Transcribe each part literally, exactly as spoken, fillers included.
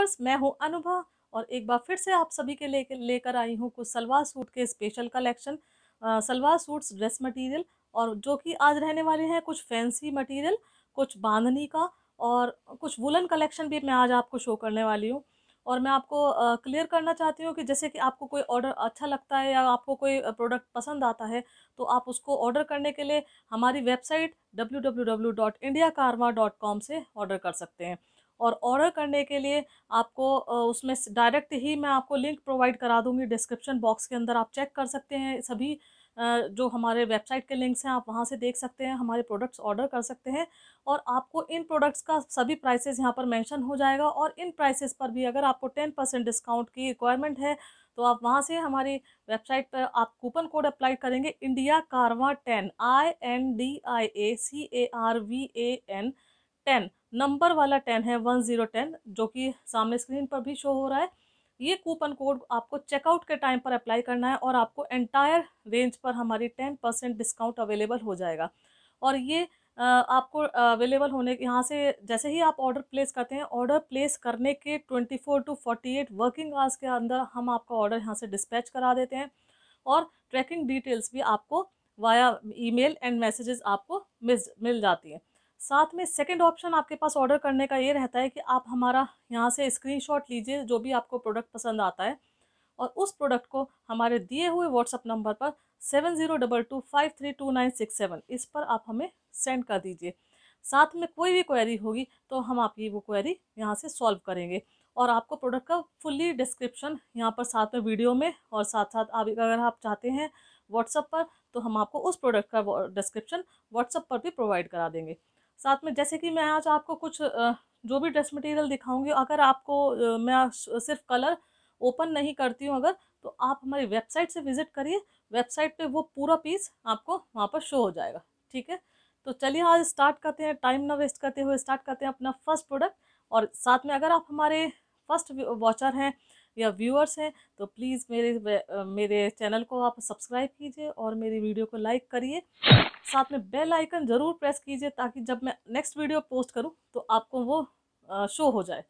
Viewers, मैं हूं अनुभा और एक बार फिर से आप सभी के लेकर लेकर आई हूं कुछ सलवार सूट के special collection, salwar suits dress material, और जो कि आज रहने वाले हैं कुछ फैंसी मटेरियल, कुछ बांधनी का और कुछ वुलन कलेक्शन भी मैं आज आपको शो करने वाली हूँ। और मैं आपको क्लियर करना चाहती हूँ कि जैसे कि आपको कोई ऑर्डर अच्छा लगता है या आपको कोई प्रोडक्ट पसंद आता है तो आप उसको ऑर्डर करने के लिए हमारी website W W W dot India Karva dot com से ऑर्डर कर सकते हैं। और ऑर्डर करने के लिए आपको उसमें डायरेक्ट ही मैं आपको लिंक प्रोवाइड करा दूंगी डिस्क्रिप्शन बॉक्स के अंदर। आप चेक कर सकते हैं सभी जो हमारे वेबसाइट के लिंक्स हैं, आप वहां से देख सकते हैं, हमारे प्रोडक्ट्स ऑर्डर कर सकते हैं। और आपको इन प्रोडक्ट्स का सभी प्राइसेस यहाँ पर मेंशन हो जाएगा और इन प्राइसेस पर भी अगर आपको टेन परसेंट डिस्काउंट की रिक्वायरमेंट है तो आप वहाँ से हमारी वेबसाइट पर आप कूपन कोड अप्लाई करेंगे India Karva ten, I N D I A C A R V A N ten, number वाला टेन है, वन जीरो टेन, जो कि सामने स्क्रीन पर भी शो हो रहा है। ये कूपन कोड आपको चेकआउट के टाइम पर अप्लाई करना है और आपको एंटायर रेंज पर हमारी टेन परसेंट डिस्काउंट अवेलेबल हो जाएगा। और ये आपको अवेलेबल होने के यहाँ से जैसे ही आप ऑर्डर प्लेस करते हैं, ऑर्डर प्लेस करने के twenty four to forty eight working hours के अंदर हम आपका ऑर्डर यहाँ से डिस्पैच करा देते हैं और ट्रैकिंग डिटेल्स भी आपको वाया ईमेल एंड मैसेजेस आपको मिल मिल जाती हैं। साथ में सेकंड ऑप्शन आपके पास ऑर्डर करने का ये रहता है कि आप हमारा यहाँ से स्क्रीनशॉट लीजिए जो भी आपको प्रोडक्ट पसंद आता है और उस प्रोडक्ट को हमारे दिए हुए व्हाट्सअप नंबर पर seven zero two two five three two nine six seven इस पर आप हमें सेंड कर दीजिए। साथ में कोई भी क्वेरी होगी तो हम आपकी वो क्वेरी यहाँ से सॉल्व करेंगे और आपको प्रोडक्ट का फुल्ली डिस्क्रिप्शन यहाँ पर साथ में वीडियो में, और साथ साथ आप अगर आप चाहते हैं व्हाट्सअप पर तो हम आपको उस प्रोडक्ट का डिस्क्रिप्शन व्हाट्सअप पर भी प्रोवाइड करा देंगे। साथ में जैसे कि मैं आज आपको कुछ जो भी ड्रेस मटेरियल दिखाऊंगी, अगर आपको मैं सिर्फ कलर ओपन नहीं करती हूँ अगर, तो आप हमारी वेबसाइट से विजिट करिए, वेबसाइट पे वो पूरा पीस आपको वहाँ पर शो हो जाएगा। ठीक है, तो चलिए आज स्टार्ट करते हैं, टाइम ना वेस्ट करते हुए स्टार्ट करते हैं अपना फर्स्ट प्रोडक्ट। और साथ में अगर आप हमारे फर्स्ट वॉचर हैं या व्यूअर्स हैं तो प्लीज़ मेरे मेरे चैनल को आप सब्सक्राइब कीजिए और मेरी वीडियो को लाइक करिए। साथ में बेल आइकन ज़रूर प्रेस कीजिए ताकि जब मैं नेक्स्ट वीडियो पोस्ट करूं तो आपको वो शो हो जाए।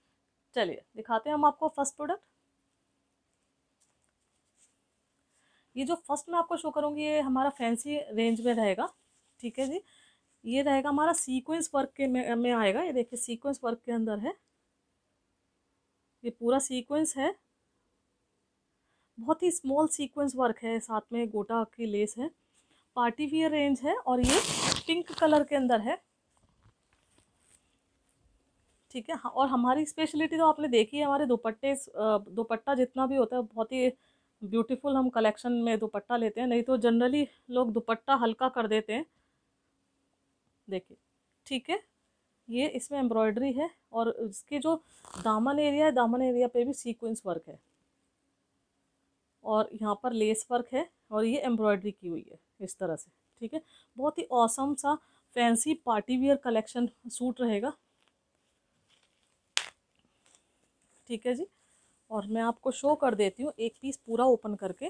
चलिए दिखाते हैं हम आपको फर्स्ट प्रोडक्ट। ये जो फर्स्ट मैं आपको शो करूंगी ये हमारा फैंसी रेंज में रहेगा। ठीक है जी, ये रहेगा हमारा सीक्वेंस वर्क के में, में आएगा। ये देखिए सीक्वेंस वर्क के अंदर है, ये पूरा सीक्वेंस है, बहुत ही स्मॉल सीक्वेंस वर्क है, साथ में गोटा की लेस है, पार्टी वियर रेंज है और ये पिंक कलर के अंदर है। ठीक है, और हमारी स्पेशलिटी तो आपने देखी है, हमारे दुपट्टे दुपट्टा जितना भी होता है बहुत ही ब्यूटीफुल हम कलेक्शन में दुपट्टा लेते हैं, नहीं तो जनरली लोग दुपट्टा हल्का कर देते हैं। देखिए ठीक है, ये इसमें एम्ब्रॉयडरी है और इसके जो दामन एरिया है, दामन एरिया पे भी सीक्वेंस वर्क है और यहाँ पर लेस वर्क है और ये एम्ब्रॉयडरी की हुई है इस तरह से। ठीक है, बहुत ही ऑसम सा fancy party wear collection suit रहेगा। ठीक है जी, और मैं आपको शो कर देती हूँ एक पीस पूरा ओपन करके।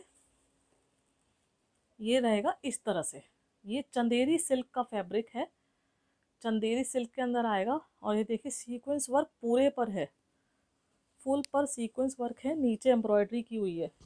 ये रहेगा इस तरह से, ये चंदेरी सिल्क का फैब्रिक है, चंदेरी सिल्क के अंदर आएगा और ये देखिए सीक्वेंस वर्क पूरे पर है, फुल पर सीक्वेंस वर्क है, नीचे एम्ब्रॉयडरी की हुई है।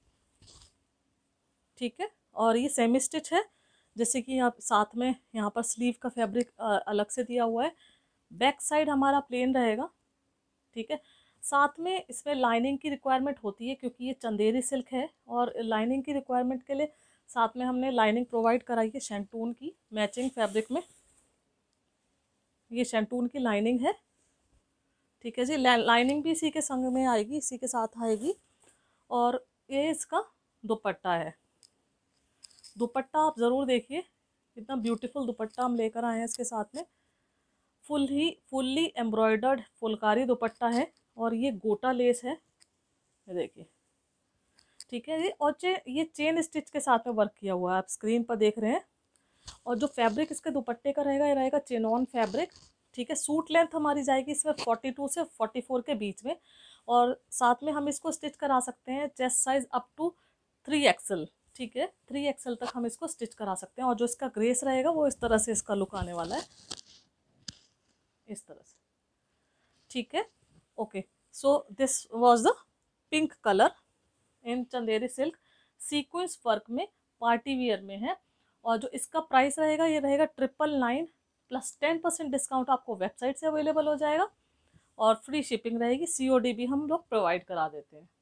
ठीक है, और ये सेमी स्टिच है, जैसे कि आप साथ में यहाँ पर स्लीव का फैब्रिक अलग से दिया हुआ है। बैक साइड हमारा प्लेन रहेगा। ठीक है, साथ में इसमें लाइनिंग की रिक्वायरमेंट होती है क्योंकि ये चंदेरी सिल्क है और लाइनिंग की रिक्वायरमेंट के लिए साथ में हमने लाइनिंग प्रोवाइड कराई है शैंटून की मैचिंग फैब्रिक में। ये शैंटून की लाइनिंग है। ठीक है जी, लाइनिंग भी इसी के संग में आएगी, इसी के साथ आएगी। और ये इसका दुपट्टा है, दुपट्टा आप ज़रूर देखिए, इतना ब्यूटीफुल दुपट्टा हम लेकर आए हैं इसके साथ में। फुल ही फुल्ली एम्ब्रॉयडर्ड फुलकारी दुपट्टा है और ये गोटा लेस है, ये देखिए। ठीक है जी, और चे, ये चेन स्टिच के साथ में वर्क किया हुआ है, आप स्क्रीन पर देख रहे हैं। और जो फैब्रिक इसके दुपट्टे का रहेगा ये रहेगा चेनॉन फैब्रिक। ठीक है, सूट लेंथ हमारी जाएगी इसमें फोर्टी टू से फोर्टी फोर के बीच में और साथ में हम इसको स्टिच करा सकते हैं chest size up to three XL. ठीक है, थ्री एक्सल तक हम इसको स्टिच करा सकते हैं और जो इसका ग्रेस रहेगा वो इस तरह से इसका लुक आने वाला है, इस तरह से। ठीक है, okay. So this was the pink colour in Chanderi silk, sequence work में, पार्टी वियर में है। और जो इसका प्राइस रहेगा ये रहेगा triple nine plus ten percent discount आपको वेबसाइट से अवेलेबल हो जाएगा और फ्री शिपिंग रहेगी, सीओडी भी हम लोग प्रोवाइड करा देते हैं।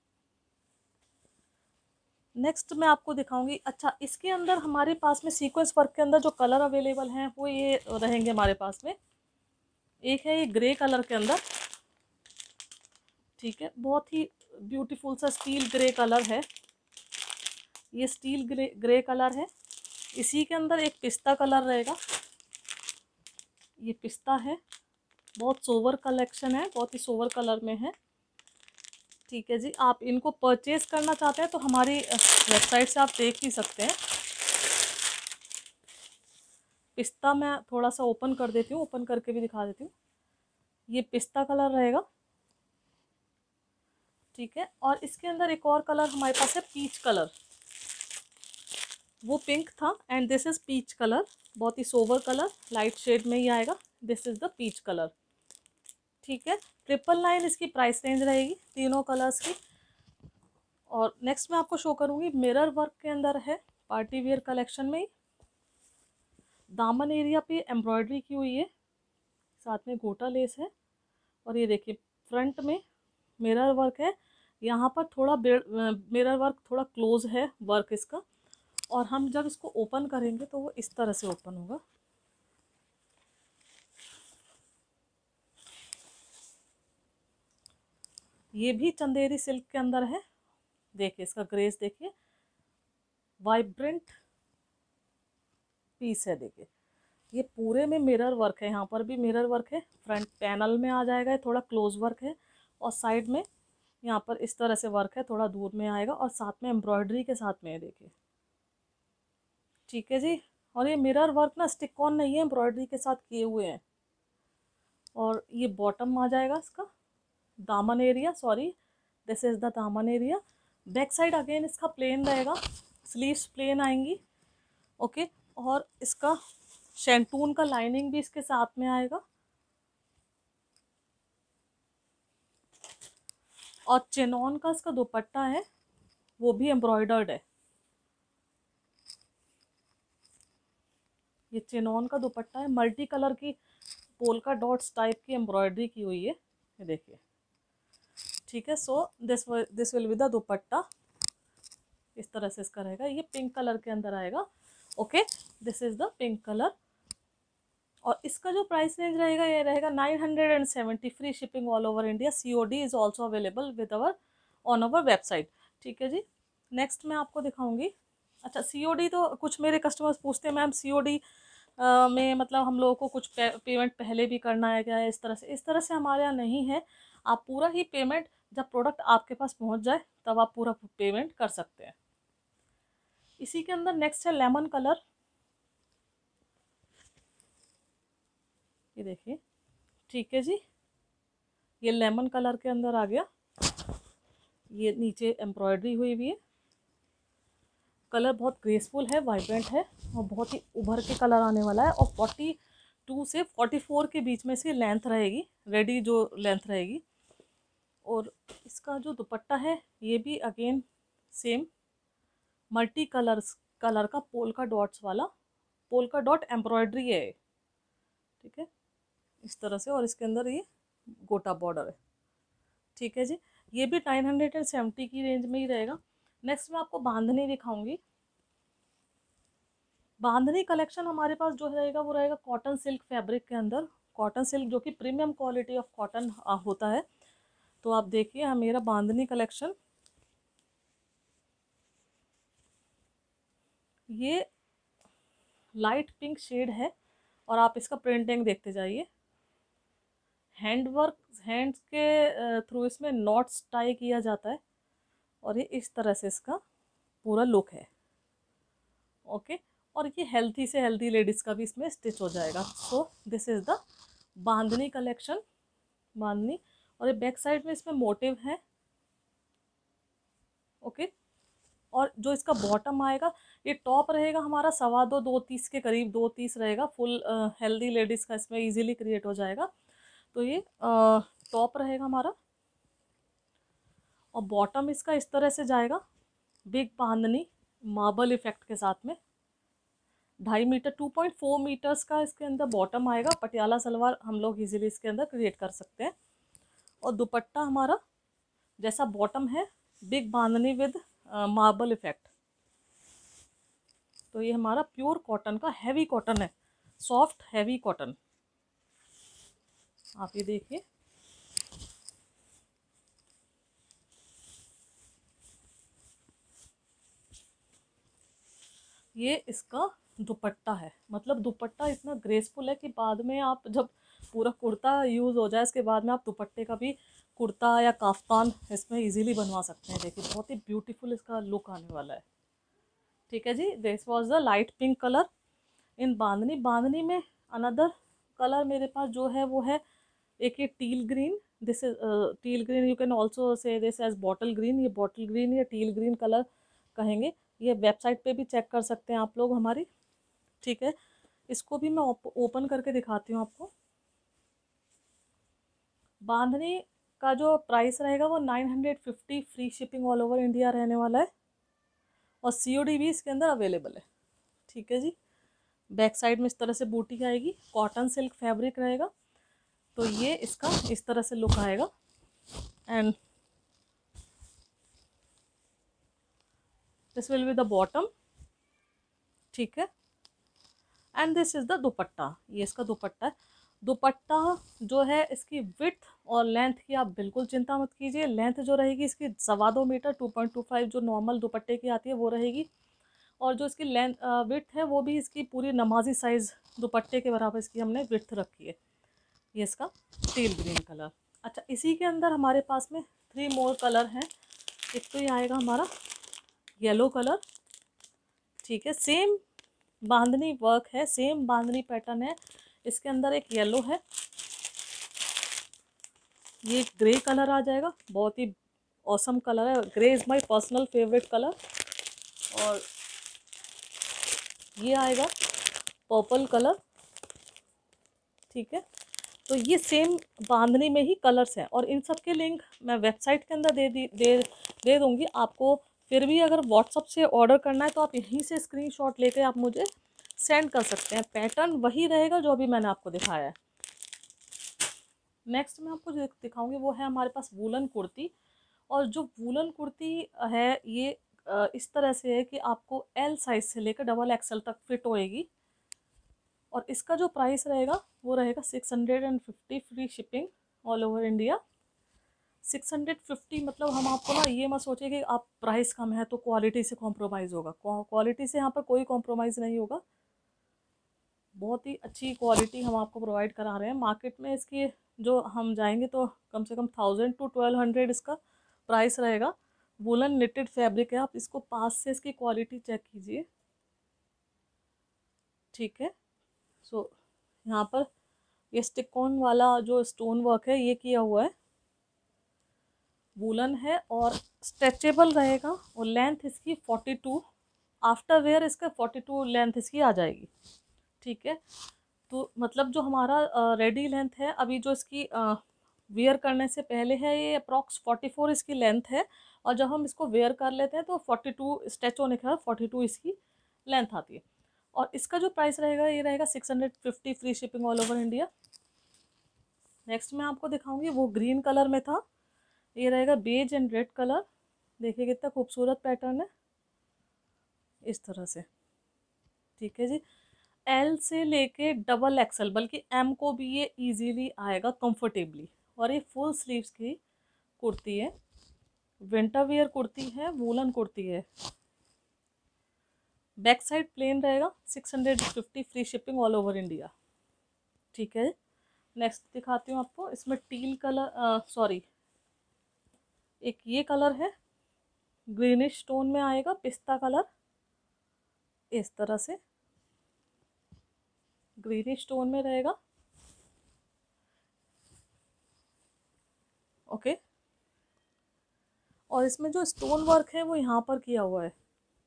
नेक्स्ट मैं आपको दिखाऊंगी, अच्छा इसके अंदर हमारे पास में सीक्वेंस वर्क के अंदर जो कलर अवेलेबल हैं वो ये रहेंगे हमारे पास में। एक है ये ग्रे कलर के अंदर, ठीक है, बहुत ही ब्यूटीफुल सा स्टील ग्रे कलर है, ये स्टील ग्रे ग्रे कलर है। इसी के अंदर एक पिस्ता कलर रहेगा, ये पिस्ता है, बहुत सोवर कलेक्शन है, बहुत ही सोवर कलर में है, ठीक है जी। आप इनको परचेज करना चाहते हैं तो हमारी वेबसाइट से आप देख ही सकते हैं। पिस्ता मैं थोड़ा सा ओपन कर देती हूँ, ओपन करके भी दिखा देती हूँ। ये पिस्ता कलर रहेगा, ठीक है। और इसके अंदर एक और कलर हमारे पास है पीच कलर, वो पिंक था and this is peach colour, बहुत ही सोवर कलर, लाइट शेड में ही आएगा, this is the peach colour, ठीक है। ट्रिपल नाइन इसकी प्राइस रेंज रहेगी तीनों कलर्स की। और नेक्स्ट मैं आपको शो करूँगी मिरर वर्क के अंदर है, पार्टी वेयर कलेक्शन में ही, दामन एरिया पे एम्ब्रॉयडरी की हुई है, साथ में गोटा लेस है। और ये देखिए फ्रंट में मिरर वर्क है, यहाँ पर थोड़ा मिरर वर्क थोड़ा क्लोज है वर्क इसका, और हम जब इसको ओपन करेंगे तो वो इस तरह से ओपन होगा। ये भी चंदेरी सिल्क के अंदर है, देखिए इसका ग्रेस देखिए, वाइब्रेंट पीस है, देखिए ये पूरे में मिरर वर्क है, यहाँ पर भी मिरर वर्क है, फ्रंट पैनल में आ जाएगा, थोड़ा क्लोज वर्क है, और साइड में यहाँ पर इस तरह से वर्क है, थोड़ा दूर में आएगा, और साथ में एम्ब्रॉयडरी के साथ में है, देखिए, ठीक है जी। और ये मिरर वर्क ना स्टिक ऑन नहीं है, एम्ब्रॉयडरी के साथ किए हुए हैं। और ये बॉटम आ जाएगा इसका, दामन area, sorry this is the daman area. Back side again इसका प्लेन रहेगा, स्लीव्स प्लेन आएंगी, ओके। और इसका शैंटून का लाइनिंग भी इसके साथ में आएगा, और चिनॉन का इसका दुपट्टा है, वो भी एम्ब्रॉयडर्ड है, ये चिनॉन का दुपट्टा है, मल्टी कलर की पोल्का डॉट्स टाइप की एम्ब्रॉयडरी की हुई है, ये देखिए, ठीक है। So this this will be the dupatta, इस तरह से इसका रहेगा, ये पिंक कलर के अंदर आएगा, okay, this is the pink colour. और इसका जो प्राइस रेंज रहेगा ये रहेगा nine hundred and seventy, free shipping all over India, COD is also available with our on our website, ठीक है जी। नेक्स्ट मैं आपको दिखाऊंगी, अच्छा सीओडी तो कुछ मेरे कस्टमर्स पूछते हैं मैम सीओडी में मतलब हम लोगों को कुछ पे, पेमेंट पहले भी करना है क्या है, इस तरह से, इस तरह से हमारे यहाँ नहीं है, आप पूरा ही पेमेंट जब प्रोडक्ट आपके पास पहुँच जाए तब आप पूरा पेमेंट कर सकते हैं। इसी के अंदर नेक्स्ट है लेमन कलर, ये देखिए, ठीक है जी, ये लेमन कलर के अंदर आ गया, ये नीचे एम्ब्रॉयडरी हुई हुई है, कलर बहुत ग्रेसफुल है, वाइब्रेंट है, और बहुत ही उभर के कलर आने वाला है। और फोर्टी टू से फोर्टी फोर के बीच में इसकी लेंथ रहेगी, रेडी जो लेंथ रहेगी। और इसका जो दुपट्टा है ये भी again same multi colours colour का पोल्का डॉट्स वाला, पोल्का डॉट एम्ब्रॉयडरी है, ठीक है, इस तरह से, और इसके अंदर ये गोटा बॉर्डर है, ठीक है जी। ये भी नाइन हंड्रेड एंड सेवेंटी की रेंज में ही रहेगा। नेक्स्ट मैं आपको बांधनी दिखाऊंगी, बांधनी कलेक्शन हमारे पास जो रहेगा वो रहेगा कॉटन सिल्क फैब्रिक के अंदर, कॉटन सिल्क जो कि प्रीमियम क्वालिटी ऑफ कॉटन होता है। तो आप देखिए हाँ, मेरा बांधनी कलेक्शन, ये लाइट पिंक शेड है, और आप इसका प्रिंटिंग देखते जाइए, हैंड वर्क, हैंड्स के थ्रू इसमें नॉट्स टाई किया जाता है, और ये इस तरह से इसका पूरा लुक है, ओके। और ये हेल्थी से हेल्थी लेडीज़ का भी इसमें स्टिच हो जाएगा। So this is the bandhani collection, bandhani. और ये बैक साइड में इसमें मोटिव है, ओके। और जो इसका बॉटम आएगा, ये टॉप रहेगा हमारा सवा दो दो तीस के करीब, दो तीस रहेगा, फुल हेल्दी लेडीज़ का इसमें इजीली क्रिएट हो जाएगा। तो ये टॉप रहेगा हमारा, और बॉटम इसका इस तरह से जाएगा, बिग बांधनी मार्बल इफेक्ट के साथ में। ढाई metre two point four metres का इसके अंदर बॉटम आएगा। पटियाला सलवार हम लोग इजीली इसके अंदर क्रिएट कर सकते हैं। और दुपट्टा हमारा जैसा बॉटम है, big bandhani with marble effect. तो ये हमारा प्योर कॉटन का हैवी कॉटन है, सॉफ्ट हैवी कॉटन। आप ये देखिए, ये इसका दुपट्टा है। मतलब दुपट्टा इतना ग्रेसफुल है कि बाद में आप जब पूरा कुर्ता यूज़ हो जाए इसके बाद में आप दुपट्टे का भी कुर्ता या काफ्तान इसमें इजीली बनवा सकते हैं। देखिए बहुत ही ब्यूटीफुल इसका लुक आने वाला है। ठीक है जी, this was the light pink colour in bandhani. Bandhani में अनदर कलर मेरे पास जो है वो है एक ये teal green. This is teal green, you can also say this as bottle green. ये बॉटल ग्रीन या टील ग्रीन कलर कहेंगे। ये वेबसाइट पे भी चेक कर सकते हैं आप लोग हमारी। ठीक है, इसको भी मैं ओपन करके दिखाती हूँ आपको। बांधनी का जो प्राइस रहेगा वो nine hundred fifty, free shipping all over India रहने वाला है। और सी ओ डी भी इसके अंदर अवेलेबल है। ठीक है जी, बैक साइड में इस तरह से बूटी आएगी, कॉटन सिल्क फैब्रिक रहेगा। तो ये इसका इस तरह से लुक आएगा। And this will be the bottom. ठीक है, and this is the dupatta. ये इसका दुपट्टा है। दुपट्टा जो है इसकी विड्थ और लेंथ की आप बिल्कुल चिंता मत कीजिए। लेंथ जो रहेगी इसकी सवा दो metre two point two five जो नॉर्मल दुपट्टे की आती है वो रहेगी। और जो इसकी लेंथ विड्थ है वो भी इसकी पूरी नमाजी साइज़ दुपट्टे के बराबर इसकी हमने विड्थ रखी है। ये इसका टील ग्रीन कलर। अच्छा, इसी के अंदर हमारे पास में थ्री मोर कलर हैं। एक तो ये आएगा हमारा येलो कलर। ठीक है, सेम बांधनी वर्क है, सेम बांधनी पैटर्न है। इसके अंदर एक येलो है, ये ग्रे कलर आ जाएगा। बहुत ही ऑसम कलर है, grey is my personal favourite colour. और ये आएगा पर्पल कलर। ठीक है, तो ये सेम बांधनी में ही कलर्स हैं। और इन सब के लिंक मैं वेबसाइट के अंदर दे दी दे दे दूँगी आपको। फिर भी अगर व्हाट्सअप से ऑर्डर करना है तो आप यहीं से स्क्रीनशॉट लेके आप मुझे सेंड कर सकते हैं। पैटर्न वही रहेगा जो अभी मैंने आपको दिखाया है। नेक्स्ट मैं आपको दिखाऊंगी वो है हमारे पास वूलन कुर्ती। और जो वूलन कुर्ती है ये इस तरह से है कि आपको एल साइज से लेकर डबल एक्सएल तक फिट होएगी। और इसका जो प्राइस रहेगा वो रहेगा six hundred and fifty, free shipping all over India. Six hundred fifty मतलब हम आपको ना ये मत सोचिए कि आप प्राइस कम है तो क्वालिटी से कॉम्प्रोमाइज़ होगा। क्वालिटी से यहाँ पर कोई कॉम्प्रोमाइज़ नहीं होगा। बहुत ही अच्छी क्वालिटी हम आपको प्रोवाइड करा रहे हैं। मार्केट में इसकी जो हम जाएंगे तो कम से कम थाउजेंड टू ट्वेल्व हंड्रेड इसका प्राइस रहेगा। वुलन निटेड फैब्रिक है, आप इसको पास से इसकी क्वालिटी चेक कीजिए। ठीक है, सो यहाँ पर ये स्टिकॉन वाला जो स्टोन वर्क है ये किया हुआ है, वुलन है और स्ट्रेचेबल रहेगा। और लेंथ इसकी फोर्टी टू, आफ्टर वेयर इसका फोर्टी टू लेंथ इसकी आ जाएगी। ठीक है, तो मतलब जो हमारा रेडी लेंथ है अभी जो इसकी वेयर करने से पहले है ये अप्रॉक्स फोर्टी फोर इसकी लेंथ है। और जब हम इसको वेयर कर लेते हैं तो फोर्टी टू स्ट्रेच होने के बाद फोर्टी टू इसकी लेंथ आती है। और इसका जो प्राइस रहेगा ये रहेगा six hundred fifty, free shipping all over India. Next मैं आपको दिखाऊंगी वो ग्रीन कलर में था, ये रहेगा बेज एंड रेड कलर। देखिए कितना खूबसूरत पैटर्न है इस तरह से। ठीक है जी, एल से लेके डबल एक्सएल बल्कि एम को भी ये इजीली आएगा कंफर्टेबली। और ये फुल स्लीव्स की कुर्ती है, विंटर वियर कुर्ती है, वूलन कुर्ती है। बैक साइड प्लेन रहेगा, six hundred fifty, free shipping all over India. ठीक है, नेक्स्ट दिखाती हूँ आपको। इसमें टील कलर, सॉरी एक ये कलर है, ग्रीनिश टोन में आएगा, पिस्ता कलर। इस तरह से ग्रीनिश टोन में रहेगा। ओके, और इसमें जो स्टोन वर्क है वो यहाँ पर किया हुआ है।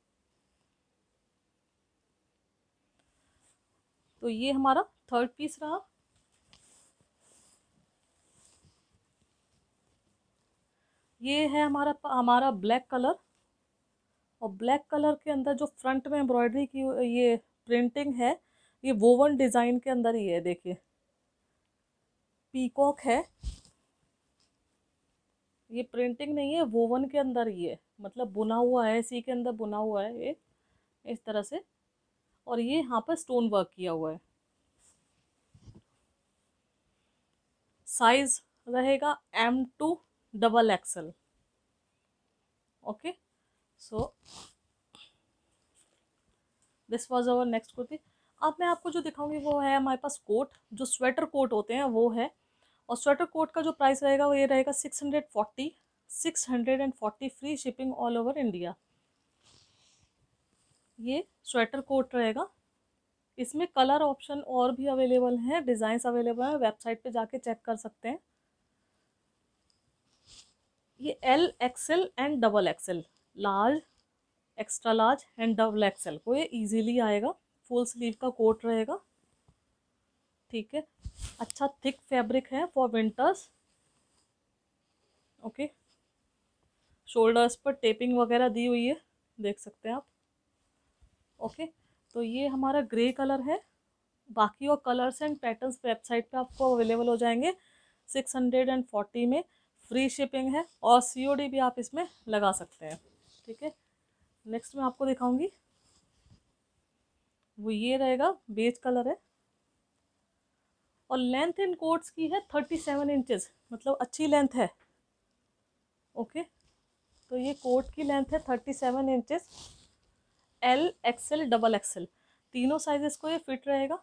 तो ये हमारा थर्ड पीस रहा। ये है हमारा हमारा ब्लैक कलर, और ब्लैक कलर के अंदर जो फ्रंट में एम्ब्रॉयडरी की ये प्रिंटिंग है, ये वोवन डिज़ाइन के अंदर ही है। देखिए पीकॉक है, ये प्रिंटिंग नहीं है, वोवन के अंदर ही है, मतलब बुना हुआ है, इसी के अंदर बुना हुआ है ये इस तरह से। और ये यहाँ पर स्टोन वर्क किया हुआ है। साइज रहेगा M to double XL. Okay, so this was our next kurti. अब मैं आपको जो दिखाऊंगी वो है हमारे पास कोट, जो स्वेटर कोट होते हैं वो है। और स्वेटर कोट का जो प्राइस रहेगा वो ये रहेगा six hundred forty six hundred and forty free shipping all over India. ये स्वेटर कोट रहेगा। इसमें कलर ऑप्शन और भी अवेलेबल हैं, डिज़ाइंस अवेलेबल हैं, वेबसाइट पे जाके चेक कर सकते हैं। ये L XL and double XL, large, extra large and double XL को ये इजीली आएगा। फुल स्लीव का कोट रहेगा, ठीक है। अच्छा थिक फैब्रिक है फॉर विंटर्स। ओके, शोल्डर्स पर टेपिंग वगैरह दी हुई है, देख सकते हैं आप। ओके, तो ये हमारा ग्रे कलर है। बाकी और कलर्स एंड पैटर्न्स वेबसाइट पे आपको अवेलेबल हो जाएंगे। सिक्स हंड्रेड एंड फोर्टी में फ्री शिपिंग है, और सीओडी भी आप इसमें लगा सकते हैं, ठीक है। नेक्स्ट मैं आपको दिखाऊंगी, वो ये रहेगा, बेज कलर है, और लेंथ इन कोट्स की है थर्टी सेवन इंचेस, मतलब अच्छी लेंथ है। ओके, तो ये कोट की लेंथ है thirty seven inches, L XL double XL तीनों साइजेस को ये फिट रहेगा।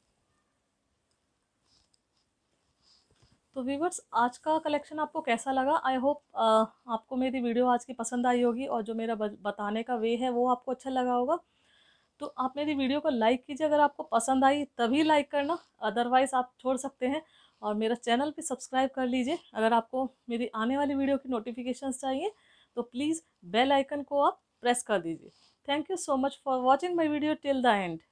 तो व्यूवर्स, आज का कलेक्शन आपको कैसा लगा? आई होप आपको मेरी वीडियो आज की पसंद आई होगी, और जो मेरा बताने का वे है वो आपको अच्छा लगा होगा। तो आप मेरी वीडियो को लाइक कीजिए, अगर आपको पसंद आई तभी लाइक करना, अदरवाइज़ आप छोड़ सकते हैं। और मेरा चैनल भी सब्सक्राइब कर लीजिए। अगर आपको मेरी आने वाली वीडियो की नोटिफिकेशंस चाहिए तो प्लीज़ बेल आइकन को आप प्रेस कर दीजिए। Thank you so much for watching my video till the and.